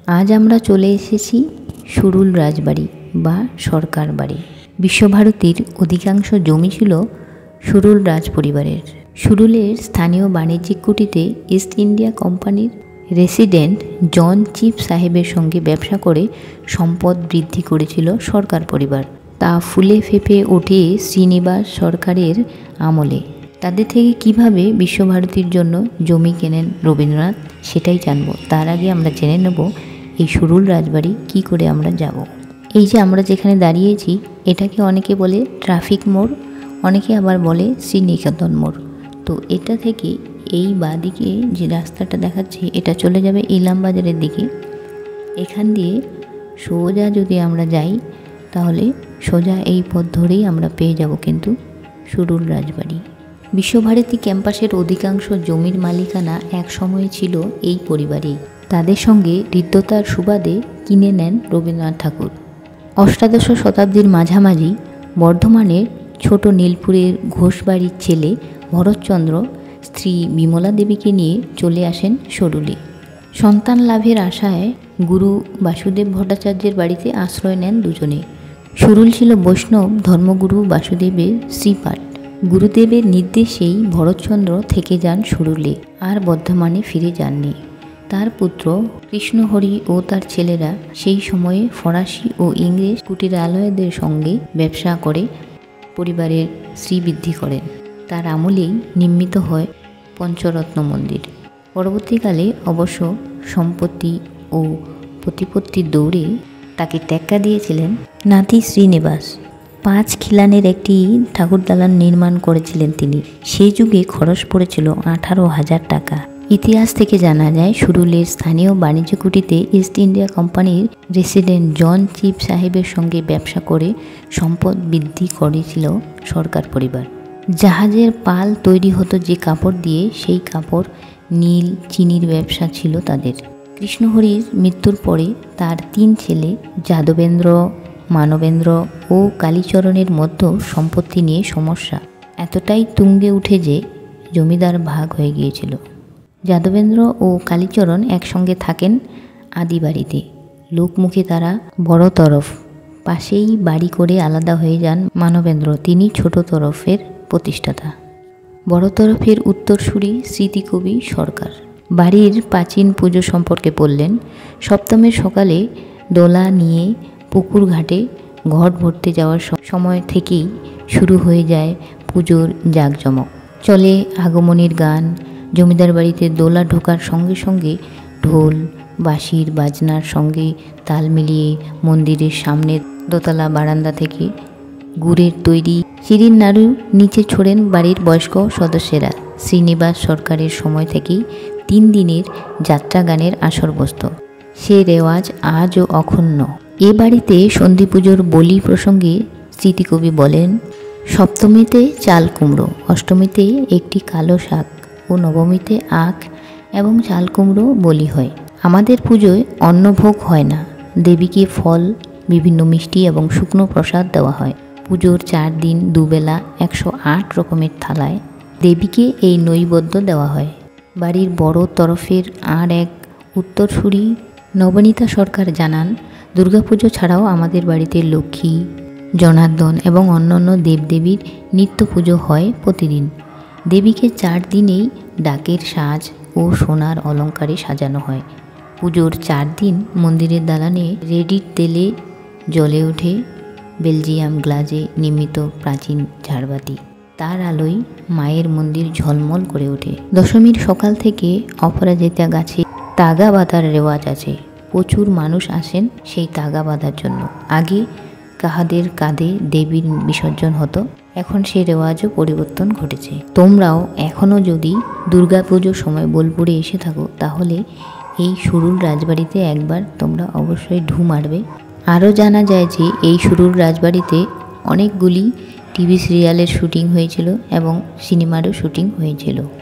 আজ আমরা চলে এসেছি সুরুল রাজবাড়ি বা সরকার বাড়ি। বিশ্বভারতীর অধিকাংশ জমি ছিল সুরুল রাজ পরিবারের। সুরুলের স্থানীয় বাণিজ্যিক কুটিতে ইস্ট ইন্ডিয়া কোম্পানির রেসিডেন্ট জন চিপ সাহেবের সঙ্গে ব্যবসা করে সম্পদ বৃদ্ধি করেছিল সরকার পরিবার। তা ফুলে ফেঁপে ওঠে শ্রীনিবাস সরকারের আমলে। তাদের থেকে কিভাবে বিশ্বভারতীর জন্য জমি কেনেন রবীন্দ্রনাথ সেটাই জানবো। তার আগে আমরা জেনে নেব এই সুরুল রাজবাড়ি কি করে আমরা যাব। এই যে আমরা যেখানে দাঁড়িয়েছি এটাকে অনেকে বলে ট্রাফিক মোড়, অনেকে আবার বলে শ্রীনিকেতন মোড়। তো এটা থেকে এই বাঁদিকে যে রাস্তাটা দেখাচ্ছি এটা চলে যাবে ইলামবাজারের দিকে। এখান দিয়ে সোজা যদি আমরা যাই তাহলে সোজা এই পথ ধরেই আমরা পেয়ে যাব কিন্তু সুরুল রাজবাড়ি। বিশ্বভারতী ক্যাম্পাসের অধিকাংশ জমির মালিকানা এক সময়ে ছিল এই পরিবারেই। তাদের সঙ্গে হৃদ্যতার সুবাদে কিনে নেন রবীন্দ্রনাথ ঠাকুর। অষ্টাদশ শতাব্দীর মাঝামাঝি বর্ধমানের ছোট নীলপুরের ঘোষবাড়ির ছেলে ভরতচন্দ্র স্ত্রী বিমলা দেবীকে নিয়ে চলে আসেন সুরুলে। সন্তান লাভের আশায় গুরু বাসুদেব ভট্টাচার্যের বাড়িতে আশ্রয় নেন দুজনে। সুরুল ছিল বৈষ্ণব ধর্মগুরু বাসুদেবের শ্রীপাঠ। গুরুদেবের নির্দেশেই ভরতচন্দ্র থেকে যান সুরুলে, আর বর্ধমানে ফিরে যাননি। তার পুত্র কৃষ্ণহরি ও তার ছেলেরা সেই সময়ে ফরাসি ও ইংরেজ কুটিরালয়দের সঙ্গে ব্যবসা করে পরিবারের শ্রীবৃদ্ধি করেন। তার আমলেই নির্মিত হয় পঞ্চরত্ন মন্দির। পরবর্তীকালে অবশ্য সম্পত্তি ও প্রতিপত্তির দৌড়ে তাকে টেক্কা দিয়েছিলেন নাতি শ্রীনিবাস। 5 খিলানের একটি ঠাকুর দালান নির্মাণ করেছিলেন তিনি। সেই যুগে খরচ পড়েছিল 18,000 টাকা। ইতিহাস থেকে জানা যায় সুরুলের স্থানীয় বাণিজ্য কুটিতে ইস্ট ইন্ডিয়া কোম্পানির রেসিডেন্ট জন চিপ সাহেবের সঙ্গে ব্যবসা করে সম্পদ বৃদ্ধি করেছিল সরকার পরিবার। জাহাজের পাল তৈরি হতো যে কাপড় দিয়ে, সেই কাপড় নীল চিনির ব্যবসা ছিল তাদের। কৃষ্ণহরির মৃত্যুর পরে তার 3 ছেলে যাদবেন্দ্র, মানবেন্দ্র ও কালীচরণের মধ্যে সম্পত্তি নিয়ে সমস্যা এতটাই তুঙ্গে উঠে যে জমিদার ভাগ হয়ে গিয়েছিল। যাদবেন্দ্র ও কালীচরণ একসঙ্গে থাকেন আদি বাড়িতে। লোকমুখে তারা বড় তরফ, পাশেই বাড়ি করে আলাদা হয়ে যান মানবেন্দ্র, তিনি ছোট তরফের প্রতিষ্ঠাতা। বড় তরফের উত্তরসূরি স্মৃতিকবি সরকার। বাড়ির প্রাচীন পুজো সম্পর্কে বললেন, সপ্তমীর সকালে দোলা নিয়ে পুকুর ঘাটে ঘট ভরতে যাওয়ার সময় থেকেই শুরু হয়ে যায় পুজোর জাঁকজমক। চলে আগমনীর গান। জমিদার বাড়িতে দোলা ঢোকার সঙ্গে সঙ্গে ঢোল বাঁশির বাজনার সঙ্গে তাল মিলিয়ে মন্দিরের সামনে দোতলা বারান্দা থেকে গুড়ের তৈরি চিড়ির নাড়ু নিচে ছোড়েন বাড়ির বয়স্ক সদস্যরা। শ্রীনিবাস সরকারের সময় থেকেই 3 দিনের যাত্রা গানের আসর বসত। সে রেওয়াজ আজও অক্ষুণ্ণ। এ বাড়িতে সন্ধি পুজোর বলি প্রসঙ্গে স্মৃতিকবি বলেন, সপ্তমীতে চাল কুমড়ো, অষ্টমীতে একটি কালো শাক ও নবমীতে আখ এবং চাল কুমড়ো বলি হয়। আমাদের পুজোয় অন্নভোগ হয় না। দেবীকে ফল, বিভিন্ন মিষ্টি এবং শুকনো প্রসাদ দেওয়া হয়। পুজোর 4 দিন দুবেলা 108 রকমের থালায় দেবীকে এই নৈবেদ্য দেওয়া হয়। বাড়ির বড় তরফের আর এক উত্তরসূরি নবনীতা সরকার জানান, দুর্গাপুজো ছাড়াও আমাদের বাড়িতে লক্ষ্মী, জনার্দন এবং অন্যান্য দেবদেবীর নিত্য পুজো হয় প্রতিদিন। দেবীকে 4 দিনেই ডাকের সাজ ও সোনার অলঙ্কারে সাজানো হয়। পুজোর 4 দিন মন্দিরের দালানে রেডির তেলে জ্বলে ওঠে বেলজিয়াম গ্লাজে নির্মিত প্রাচীন ঝাড়বাতি। তার আলোয় মায়ের মন্দির ঝলমল করে ওঠে। দশমীর সকাল থেকে অপরাজিতা গাছে তাগা বাঁধার রেওয়াজ আছে। প্রচুর মানুষ আসেন সেই তাগা বাঁধার জন্য। আগে কাহাদের কাঁধে দেবীর বিসর্জন হতো, এখন সে রেওয়াজও পরিবর্তন ঘটেছে। তোমরাও এখনও যদি দুর্গাপুজোর সময় বোলপুরে এসে থাকো তাহলে এই সুরুল রাজবাড়িতে একবার তোমরা অবশ্যই ঢু মারবে। আরও জানা যায় যে এই সুরুল রাজবাড়িতে অনেকগুলি টিভি সিরিয়ালের শুটিং হয়েছিল এবং সিনেমারও শুটিং হয়েছিল।